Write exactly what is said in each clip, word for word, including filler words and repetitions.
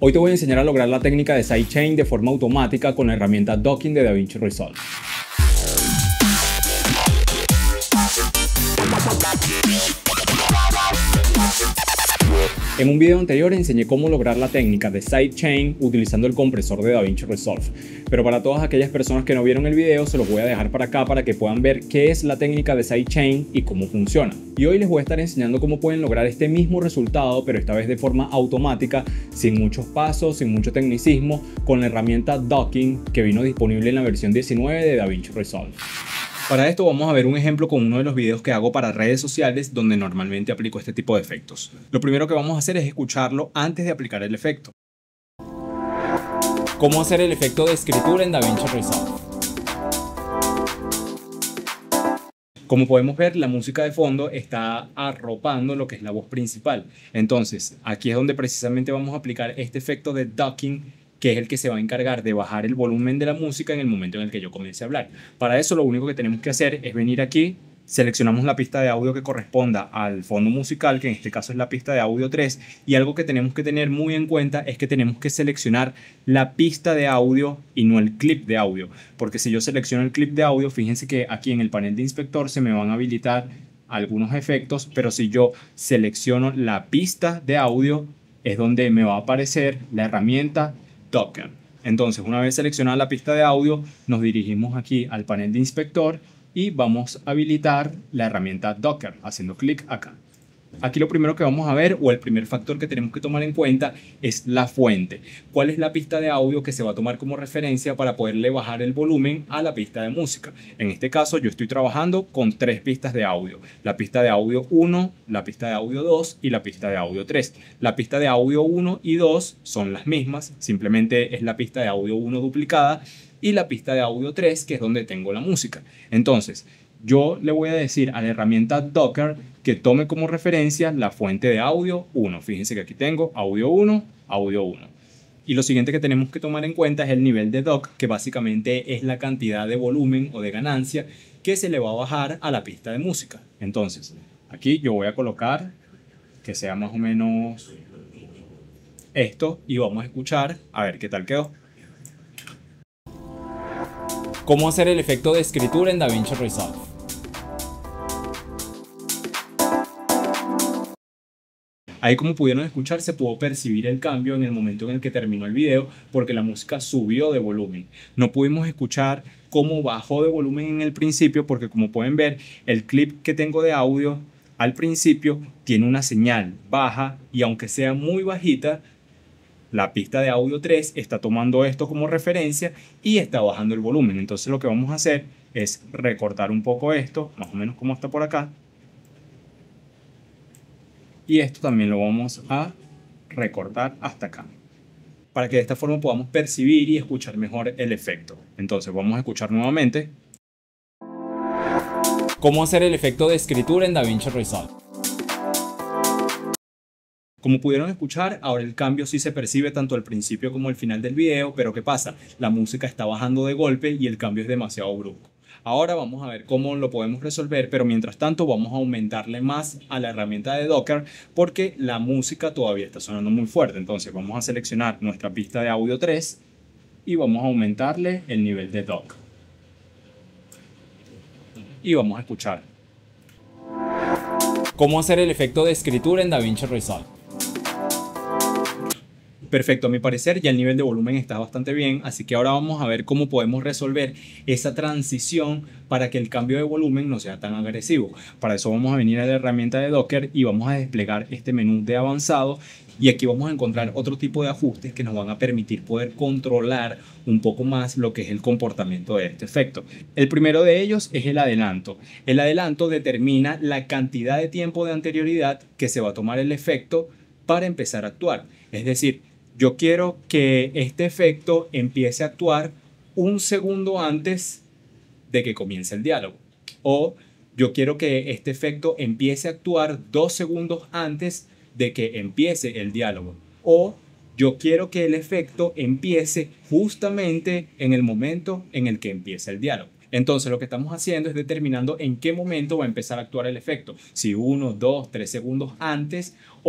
Hoy te voy a enseñar a lograr la técnica de sidechain de forma automática con la herramienta Docking de DaVinci Resolve. En un video anterior enseñé cómo lograr la técnica de sidechain utilizando el compresor de DaVinci Resolve, pero para todas aquellas personas que no vieron el video se los voy a dejar para acá para que puedan ver qué es la técnica de sidechain y cómo funciona. Y hoy les voy a estar enseñando cómo pueden lograr este mismo resultado, pero esta vez de forma automática, sin muchos pasos, sin mucho tecnicismo, con la herramienta Docking que vino disponible en la versión diecinueve de DaVinci Resolve. Para esto vamos a ver un ejemplo con uno de los videos que hago para redes sociales donde normalmente aplico este tipo de efectos. Lo primero que vamos a hacer es escucharlo antes de aplicar el efecto. ¿Cómo hacer el efecto de escritura en DaVinci Resolve? Como podemos ver, la música de fondo está arropando lo que es la voz principal. Entonces, aquí es donde precisamente vamos a aplicar este efecto de Docking, que es el que se va a encargar de bajar el volumen de la música en el momento en el que yo comience a hablar. Para eso lo único que tenemos que hacer es venir aquí, seleccionamos la pista de audio que corresponda al fondo musical, que en este caso es la pista de audio tres, y algo que tenemos que tener muy en cuenta es que tenemos que seleccionar la pista de audio y no el clip de audio, porque si yo selecciono el clip de audio, fíjense que aquí en el panel de inspector se me van a habilitar algunos efectos, pero si yo selecciono la pista de audio es donde me va a aparecer la herramienta Docker. Entonces, una vez seleccionada la pista de audio, nos dirigimos aquí al panel de inspector y vamos a habilitar la herramienta Docker haciendo clic acá. Aquí lo primero que vamos a ver, o el primer factor que tenemos que tomar en cuenta, es la fuente. ¿Cuál es la pista de audio que se va a tomar como referencia para poderle bajar el volumen a la pista de música? En este caso yo estoy trabajando con tres pistas de audio. La pista de audio uno, la pista de audio dos y la pista de audio tres. La pista de audio uno y dos son las mismas, simplemente es la pista de audio uno duplicada y la pista de audio tres, que es donde tengo la música. Entonces, yo le voy a decir a la herramienta Docker que tome como referencia la fuente de audio uno. Fíjense que aquí tengo audio uno, audio uno. Y lo siguiente que tenemos que tomar en cuenta es el nivel de dock, que básicamente es la cantidad de volumen o de ganancia que se le va a bajar a la pista de música. Entonces, aquí yo voy a colocar que sea más o menos esto y vamos a escuchar a ver qué tal quedó. ¿Cómo hacer el efecto de escritura en DaVinci Resolve? Ahí, como pudieron escuchar, se pudo percibir el cambio en el momento en el que terminó el video porque la música subió de volumen. No pudimos escuchar cómo bajó de volumen en el principio porque, como pueden ver, el clip que tengo de audio al principio tiene una señal baja y aunque sea muy bajita, la pista de audio tres está tomando esto como referencia y está bajando el volumen. Entonces lo que vamos a hacer es recortar un poco esto, más o menos como está por acá. Y esto también lo vamos a recortar hasta acá, para que de esta forma podamos percibir y escuchar mejor el efecto. Entonces vamos a escuchar nuevamente. ¿Cómo hacer el efecto de escritura en DaVinci Resolve? Como pudieron escuchar, ahora el cambio sí se percibe tanto al principio como al final del video, pero ¿qué pasa? La música está bajando de golpe y el cambio es demasiado brusco. Ahora vamos a ver cómo lo podemos resolver, pero mientras tanto vamos a aumentarle más a la herramienta de Docker porque la música todavía está sonando muy fuerte. Entonces vamos a seleccionar nuestra pista de audio tres y vamos a aumentarle el nivel de dock. Y vamos a escuchar. ¿Cómo hacer el efecto de escritura en DaVinci Resolve? Perfecto, a mi parecer ya el nivel de volumen está bastante bien, así que ahora vamos a ver cómo podemos resolver esa transición para que el cambio de volumen no sea tan agresivo. Para eso vamos a venir a la herramienta de Docker y vamos a desplegar este menú de avanzado y aquí vamos a encontrar otro tipo de ajustes que nos van a permitir poder controlar un poco más lo que es el comportamiento de este efecto. El primero de ellos es el adelanto. El adelanto determina la cantidad de tiempo de anterioridad que se va a tomar el efecto para empezar a actuar. Es decir, yo quiero que este efecto empiece a actuar un segundo antes de que comience el diálogo. O yo quiero que este efecto empiece a actuar dos segundos antes de que empiece el diálogo. O yo quiero que el efecto empiece justamente en el momento en el que empieza el diálogo. Entonces lo que estamos haciendo es determinando en qué momento va a empezar a actuar el efecto. Si uno, dos, tres segundos antes o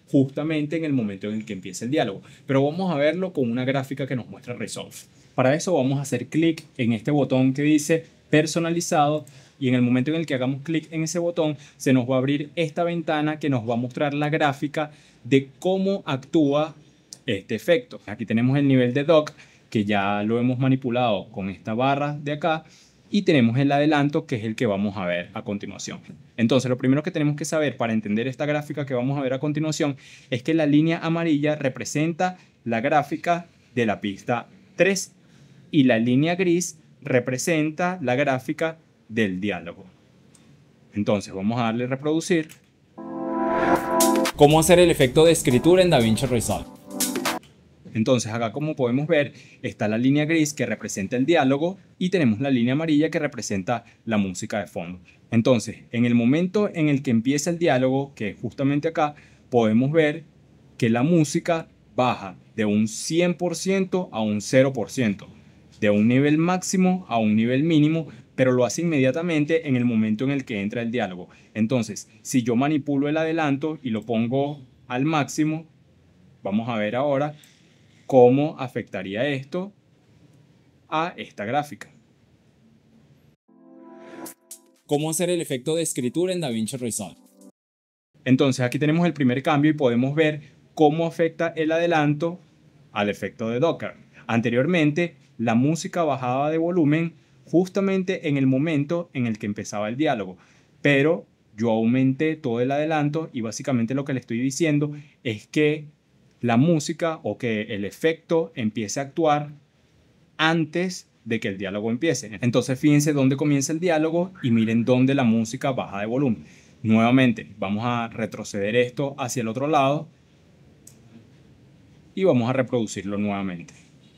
justamente en el momento en el que empieza el diálogo. Pero vamos a verlo con una gráfica que nos muestra Resolve. Para eso vamos a hacer clic en este botón que dice personalizado, y en el momento en el que hagamos clic en ese botón se nos va a abrir esta ventana que nos va a mostrar la gráfica de cómo actúa este efecto. Aquí tenemos el nivel de dock, que ya lo hemos manipulado con esta barra de acá, y tenemos el adelanto, que es el que vamos a ver a continuación. Entonces, lo primero que tenemos que saber para entender esta gráfica que vamos a ver a continuación es que la línea amarilla representa la gráfica de la pista tres y la línea gris representa la gráfica del diálogo. Entonces, vamos a darle reproducir. ¿Cómo hacer el efecto de escritura en DaVinci Resolve? Entonces acá, como podemos ver, está la línea gris que representa el diálogo y tenemos la línea amarilla que representa la música de fondo. Entonces, en el momento en el que empieza el diálogo, que es justamente acá, podemos ver que la música baja de un cien por ciento a un cero por ciento, de un nivel máximo a un nivel mínimo, pero lo hace inmediatamente en el momento en el que entra el diálogo. Entonces, si yo manipulo el adelanto y lo pongo al máximo, vamos a ver ahora cómo afectaría esto a esta gráfica. ¿Cómo hacer el efecto de escritura en DaVinci Resolve? Entonces aquí tenemos el primer cambio y podemos ver cómo afecta el adelanto al efecto de Docker. Anteriormente, la música bajaba de volumen justamente en el momento en el que empezaba el diálogo, pero yo aumenté todo el adelanto y básicamente lo que le estoy diciendo es que la música o que el efecto empiece a actuar antes de que el diálogo empiece. Entonces fíjense dónde comienza el diálogo y miren dónde la música baja de volumen. Nuevamente vamos a retroceder esto hacia el otro lado y vamos a reproducirlo nuevamente.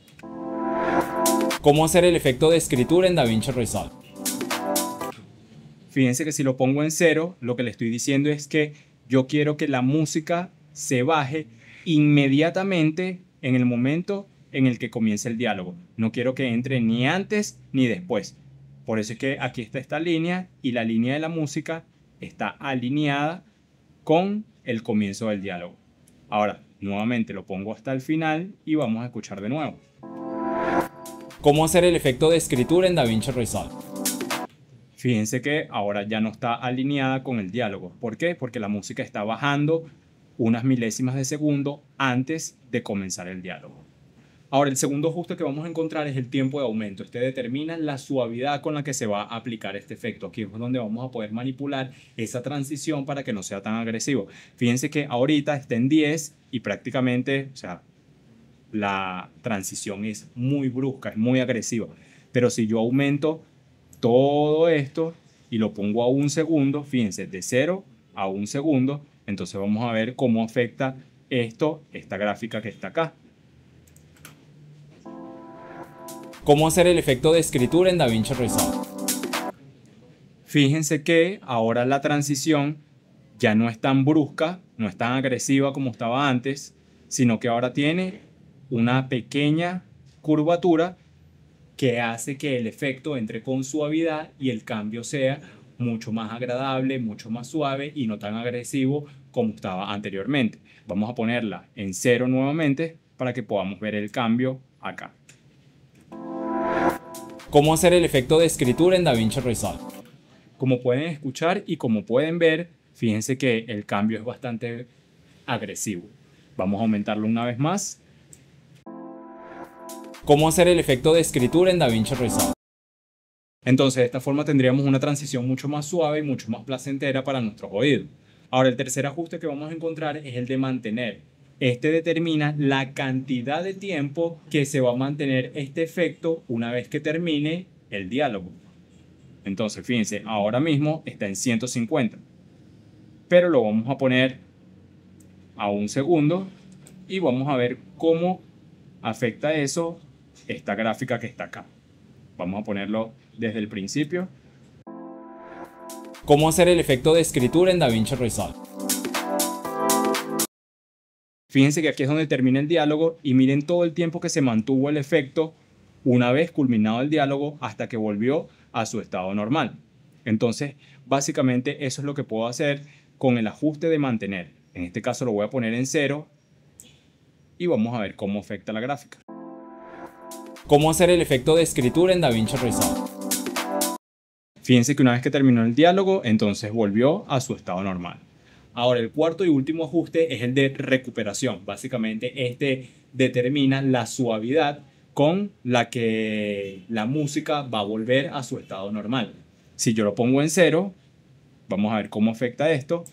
¿Cómo hacer el efecto de escritura en DaVinci Resolve? Fíjense que si lo pongo en cero, lo que le estoy diciendo es que yo quiero que la música se baje inmediatamente en el momento en el que comience el diálogo. No quiero que entre ni antes ni después. Por eso es que aquí está esta línea y la línea de la música está alineada con el comienzo del diálogo. Ahora, nuevamente lo pongo hasta el final y vamos a escuchar de nuevo. ¿Cómo hacer el efecto de escritura en DaVinci Resolve? Fíjense que ahora ya no está alineada con el diálogo. ¿Por qué? Porque la música está bajando unas milésimas de segundo antes de comenzar el diálogo. Ahora, el segundo ajuste que vamos a encontrar es el tiempo de aumento. Este determina la suavidad con la que se va a aplicar este efecto. Aquí es donde vamos a poder manipular esa transición para que no sea tan agresivo. Fíjense que ahorita está en diez y prácticamente, o sea, la transición es muy brusca, es muy agresiva. Pero si yo aumento todo esto y lo pongo a un segundo, fíjense, de cero a un segundo, entonces vamos a ver cómo afecta esto, esta gráfica que está acá. ¿Cómo hacer el efecto de escritura en DaVinci Resolve? Fíjense que ahora la transición ya no es tan brusca, no es tan agresiva como estaba antes, sino que ahora tiene una pequeña curvatura que hace que el efecto entre con suavidad y el cambio sea mucho más agradable, mucho más suave y no tan agresivo como estaba anteriormente. Vamos a ponerla en cero nuevamente para que podamos ver el cambio acá. ¿Cómo hacer el efecto de escritura en DaVinci Resolve? Como pueden escuchar y como pueden ver, fíjense que el cambio es bastante agresivo. Vamos a aumentarlo una vez más. ¿Cómo hacer el efecto de escritura en DaVinci Resolve? Entonces, de esta forma tendríamos una transición mucho más suave y mucho más placentera para nuestros oídos. Ahora, el tercer ajuste que vamos a encontrar es el de mantener. Este determina la cantidad de tiempo que se va a mantener este efecto una vez que termine el diálogo. Entonces, fíjense, ahora mismo está en ciento cincuenta. Pero lo vamos a poner a un segundo y vamos a ver cómo afecta eso esta gráfica que está acá. Vamos a ponerlo desde el principio. ¿Cómo hacer el efecto de escritura en DaVinci Resolve? Fíjense que aquí es donde termina el diálogo y miren todo el tiempo que se mantuvo el efecto una vez culminado el diálogo hasta que volvió a su estado normal. Entonces, básicamente eso es lo que puedo hacer con el ajuste de mantener. En este caso lo voy a poner en cero y vamos a ver cómo afecta la gráfica. ¿Cómo hacer el efecto de escritura en DaVinci Resolve? Fíjense que una vez que terminó el diálogo, entonces volvió a su estado normal. Ahora, el cuarto y último ajuste es el de recuperación. Básicamente, este determina la suavidad con la que la música va a volver a su estado normal. Si yo lo pongo en cero, vamos a ver cómo afecta esto.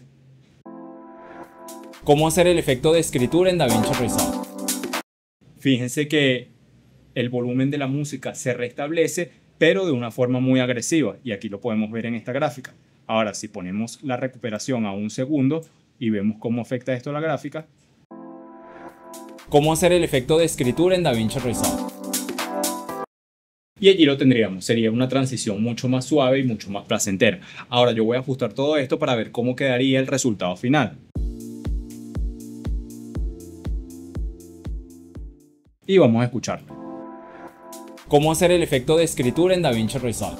¿Cómo hacer el efecto de escritura en DaVinci Resolve? Fíjense que el volumen de la música se restablece, pero de una forma muy agresiva, y aquí lo podemos ver en esta gráfica. Ahora, si ponemos la recuperación a un segundo y vemos cómo afecta esto a la gráfica. ¿Cómo hacer el efecto de escritura en DaVinci Resolve? Y allí lo tendríamos, sería una transición mucho más suave y mucho más placentera. Ahora yo voy a ajustar todo esto para ver cómo quedaría el resultado final. Y vamos a escucharlo. ¿Cómo hacer el efecto de escritura en DaVinci Resolve?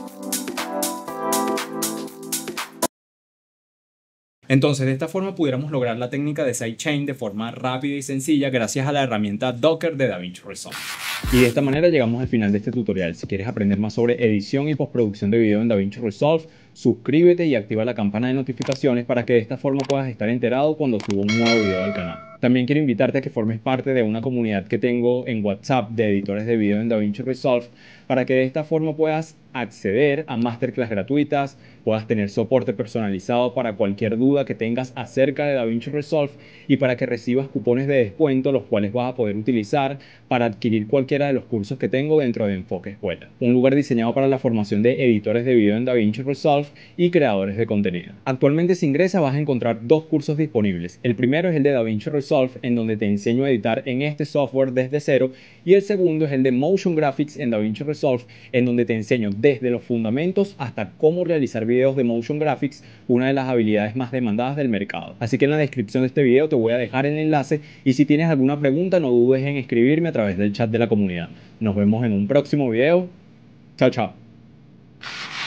Entonces, de esta forma pudiéramos lograr la técnica de sidechain de forma rápida y sencilla gracias a la herramienta Docker de DaVinci Resolve. Y de esta manera llegamos al final de este tutorial. Si quieres aprender más sobre edición y postproducción de video en DaVinci Resolve, suscríbete y activa la campana de notificaciones para que de esta forma puedas estar enterado cuando suba un nuevo video al canal. También quiero invitarte a que formes parte de una comunidad que tengo en WhatsApp de editores de video en DaVinci Resolve para que de esta forma puedas acceder a masterclass gratuitas, puedas tener soporte personalizado para cualquier duda que tengas acerca de DaVinci Resolve y para que recibas cupones de descuento los cuales vas a poder utilizar para adquirir cualquiera de los cursos que tengo dentro de Enfoque Escuela, un lugar diseñado para la formación de editores de video en DaVinci Resolve y creadores de contenido. Actualmente, si ingresas, vas a encontrar dos cursos disponibles. El primero es el de DaVinci Resolve, en donde te enseño a editar en este software desde cero, y el segundo es el de Motion Graphics en DaVinci Resolve, en donde te enseño desde los fundamentos hasta cómo realizar videos de Motion Graphics, una de las habilidades más demandadas del mercado. Así que en la descripción de este video te voy a dejar el enlace y si tienes alguna pregunta no dudes en escribirme a través del chat de la comunidad. Nos vemos en un próximo video. Chao, chao.